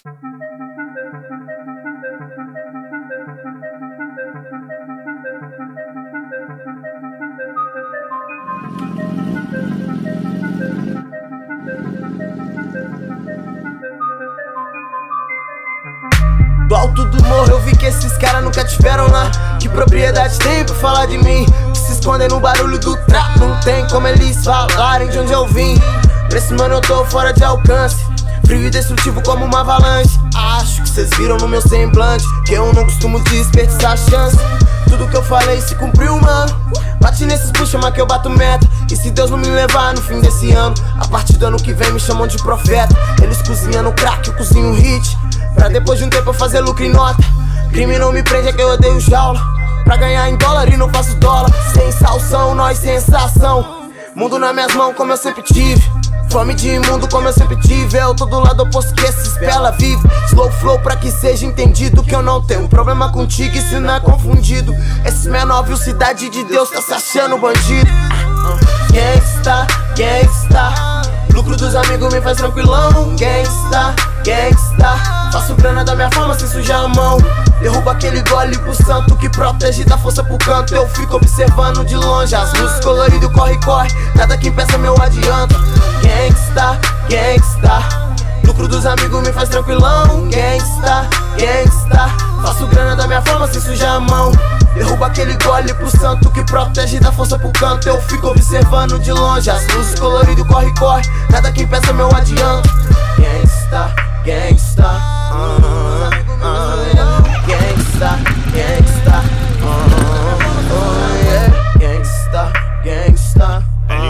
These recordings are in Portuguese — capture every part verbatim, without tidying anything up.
Do alto do morro eu vi que esses caras nunca tiveram lá. Que propriedade tem pra falar de mim? Que se escondem no barulho do trap. Não tem como eles falarem de onde eu vim. Pra esse mano eu tô fora de alcance, frio e destrutivo como uma avalanche. Acho que cês viram no meu semblante que eu não costumo desperdiçar chance. Tudo que eu falei se cumpriu, mano. Bati nesses push, chama que eu bato meta. E se Deus não me levar no fim desse ano, a partir do ano que vem me chamam de profeta. Eles cozinham no crack, eu cozinho hit, pra depois de um tempo eu fazer lucro em nota. Crime não me prende, é que eu odeio jaula. Pra ganhar em dólar e não faço dólar. Sem salsão, nós sensação. Mundo nas minhas mãos como eu sempre tive. Fome de imundo como eu sempre tive. Eu tô do lado oposto que esses pela vive. Slow flow pra que seja entendido que eu não tenho um problema contigo e se não é confundido. Esses menor viu cidade de Deus, tá se achando bandido. Gangsta, gangsta, lucro dos amigos me faz tranquilão. Gangsta, gangsta, faço grana da minha fama sem sujar a mão. Derruba aquele gole pro santo que protege da força pro canto. Eu fico observando de longe as luzes coloridas, corre, corre, nada que impeça meu adianta. Gangsta, gangsta, lucro dos amigos me faz tranquilão. Gangsta, gangsta, faço grana da minha fama sem sujar a mão. Derruba aquele gole pro santo que protege da força pro canto. Eu fico observando de longe as luzes coloridas, corre, corre, nada que impeça meu adianta. Gangsta, gangsta, uh, uh, yeah. Gangsta, gangsta, uh, uh, yeah. Gangsta, gangsta,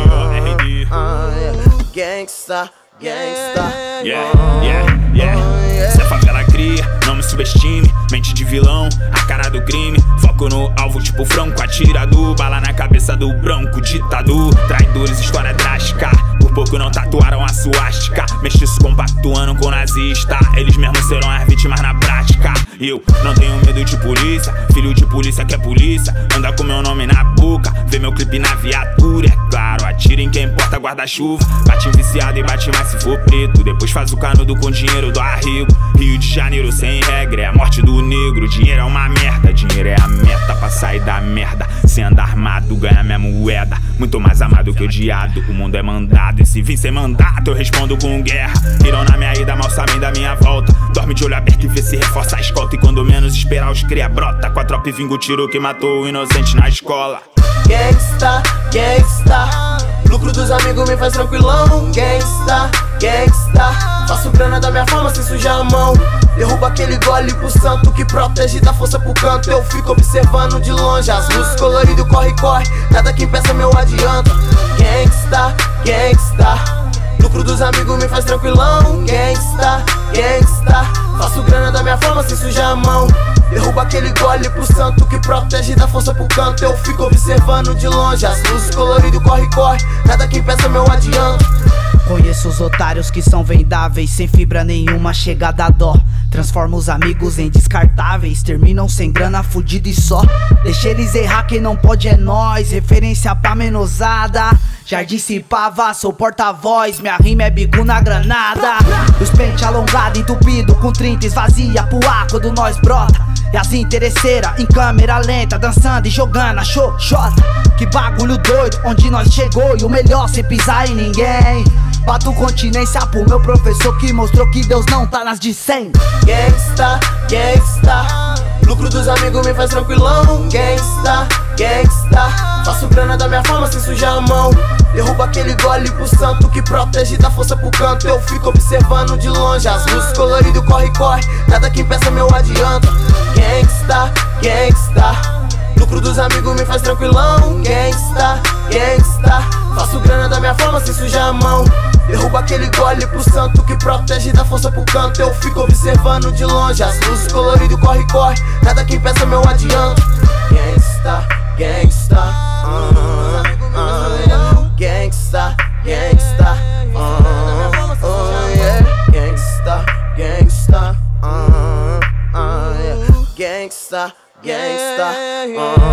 uh, uh, yeah. Gangsta, gangsta, yeah, yeah, yeah. Se a favela cria, não me subestime. Mente de vilão, a cara do crime. Foco no alvo tipo franco, atirador. Bala na cabeça do branco, ditador. Traidores, história drástica. Por pouco não tatuaram a suástica. Mestiço compactuando com nazista. Eles mesmos serão as vítimas na prática. E eu não tenho medo de polícia. Filho de polícia que é polícia. Anda com meu nome na boca, vê meu clipe na viatura. É claro, atira em quem porta guarda-chuva. Bate em viciado e bate mais se for preto. Depois faz o canudo com dinheiro do arribo. Rio de Janeiro sem regra, é a morte do negro. Dinheiro é uma merda, dinheiro é a meta pra sair da merda. Sem andar armado, ganhar minha moeda. Muito mais amado que odiado, o mundo é mandado. E se vir sem mandato, eu respondo com guerra. Irão na minha ida, mal sabem da minha volta. Dorme de olho aberto e vê se reforça a escolta. E quando menos esperar, os cria brota. Com a tropa e vinga o tiro que matou o inocente na escola. Gangsta, gangsta, lucro dos amigos me faz tranquilão. Gangsta, gangsta, faço grana da minha fama sem sujar a mão. Derruba aquele gole pro santo que protege da força pro canto. Eu fico observando de longe as luzes coloridas, corre, corre, nada que impeça meu adianta. Gangsta, gangsta, lucro dos amigos me faz tranquilão. Gangsta, gangsta, faço grana da minha fama sem sujar a mão. Derruba aquele gole pro santo que protege da força pro canto. Eu fico observando de longe as luzes coloridas, corre, corre, nada que impeça meu adianta. Conheço os otários que são vendáveis, sem fibra nenhuma, chega da dó. Transforma os amigos em descartáveis, terminam sem grana, fudido e só. Deixa eles errar, quem não pode é nós. Referência pra menosada, Jardim Cipava, sou porta-voz. Minha rima é bico na granada. Os pente alongado, entupido, com trinta esvazia pro ar quando nós brota. E as interesseiras em câmera lenta, dançando e jogando a xoxota. Que bagulho doido, onde nós chegou. E o melhor sem pisar em ninguém. Bato continência pro meu professor que mostrou que Deus não tá nas de cem. Gangsta, gangsta, lucro dos amigos me faz tranquilão. Gangsta, gangsta, faço grana da minha fama sem sujar a mão. Derruba aquele gole pro santo que protege da força pro canto. Eu fico observando de longe as luzes coloridas, corre, corre, nada que impeça meu adianta. Gangsta, gangsta, lucro dos amigos me faz tranquilão. Gangsta, gangsta, faço grana da minha fama sem sujar a mão. Derruba aquele gole pro santo que protege da força pro canto. Eu fico observando de longe as luzes coloridas, corre, corre, nada que impeça meu adianta. Gangsta, gangsta, uh, uh, yeah. Gangsta, gangsta, uh, uh, yeah. Gangsta, gangsta, uh, uh, yeah. Gangsta, gangsta, uh,